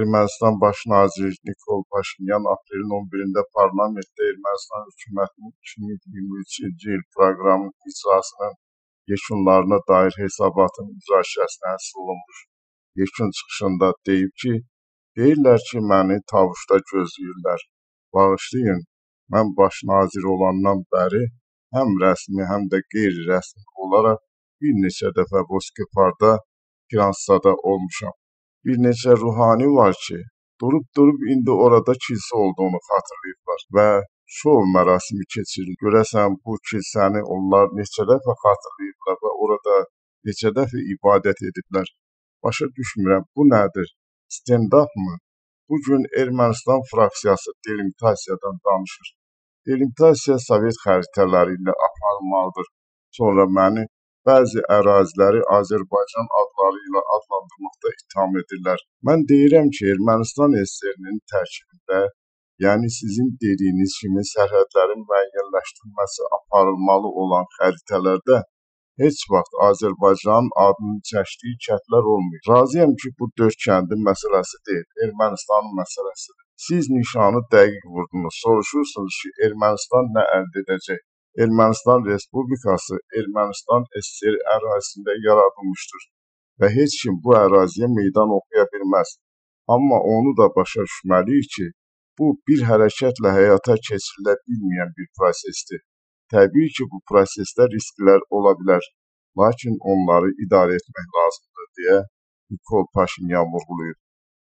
Ermənistan baş naziri Nikol Paşinyan aprelin 11-də parlamentdə Ermənistan hökumətinin 2023-cü il proqramının icrasının yekunlarına dair hesabatın müzakirəsinə həsr olunmuş yekun çıxışında deyib ki, deyirlər ki, məni Tavuşda gözləyirlər. Bağışlayın, mən baş nazir olandan bəri həm rəsmi, həm də qeyri-rəsmi olaraq bir neçə dəfə Moskvaparda, Fransada olmuşam. Bir neçə ruhani var ki, durub indi orada kilsə olduğunu xatırlayıblar və şov mərasimi keçirir. Görəsən bu kilsəni onlar neçə dəfə xatırlayıblar və orada neçə dəfə ibadət ediblər. Başa düşmürəm, bu nədir? Stand-up mı? Bugün Ermənistan fraksiyası delimitasiyadan danışır. Delimitasiya Sovet xəritələri ilə aparılmalıdır. Sonra məni bəzi əraziləri Azərbaycan adları ilə adlandırmaqda ittiham edirlər. Mən deyirəm ki, Ermənistan SSR-nin tərkibində, yəni sizin dediyiniz kimi sərhədlərin müəyyənləşdirilməsi aparılmalı olan xəritələrdə heç vaxt Azərbaycanın adını çəkdiyi kəndlər olmayıb. Razıyam ki, bu 4 kəndin məsələsi deyil, Ermənistanın məsələsidir. Siz nişanı dəqiq vurdunuz. Soruşursunuz ki, Ermənistan nə əldə edəcək? Ermənistan Respublikası Ermənistan SSR ərazisində yaradılmışdır və heç kim bu əraziyə meydan oxuya bilməz. Amma onu da başa düşməliyik ki, bu bir hərəkətlə həyata keçirilə bilməyən bir prosesdir. Təbii ki, bu prosesdə risklər ola bilər, lakin onları idarə etmək lazımdır deyə Nikol Paşinyan vurğulayıb.